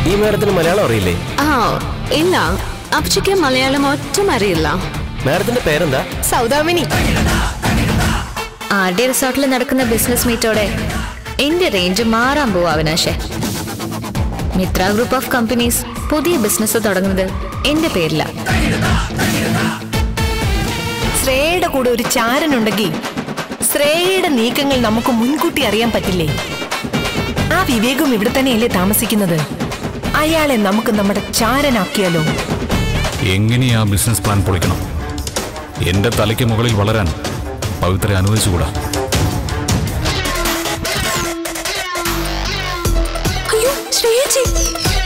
ഈ മാഡത്തിന് മലയാളം അറിയില്ലേ? ഇല്ല, അപ്പച്ചയ്ക്ക് മലയാളം ഒട്ടും അറിയില്ല. മാഡത്തിന്റെ പേരെന്താ? സൗദാമിനി. ആരുടെ റിസോർട്ടിൽ നടക്കുന്ന ബിസിനസ് മീറ്റോടെ എന്റെ റേഞ്ച് മാറാൻ പോവാ അവിനാശേ. മിത്ര ഗ്രൂപ്പ് ഓഫ് കമ്പനീസ് പുതിയ ബിസിനസ് തുടങ്ങുന്നത് എന്റെ പേരില. ശ്രേയയുടെ കൂടെ ഒരു ചാരനുണ്ടെങ്കിൽ ശ്രേയയുടെ നീക്കങ്ങൾ നമുക്ക് മുൻകൂട്ടി അറിയാൻ പറ്റില്ലേ? ആ വിവേകം ഇവിടെ തന്നെയല്ലേ താമസിക്കുന്നത്? അയാളെ നമുക്ക് നമ്മുടെ ചാരനാക്കിയാലോ? എങ്ങനെയാ ബിസിനസ് പ്ലാൻ പൊളിക്കണം? എന്റെ തലയ്ക്ക് മുകളിൽ വളരാൻ പവിത്ര അനുവദിച്ചുകൂടാ. അയ്യോ ശ്രേയച്ചി.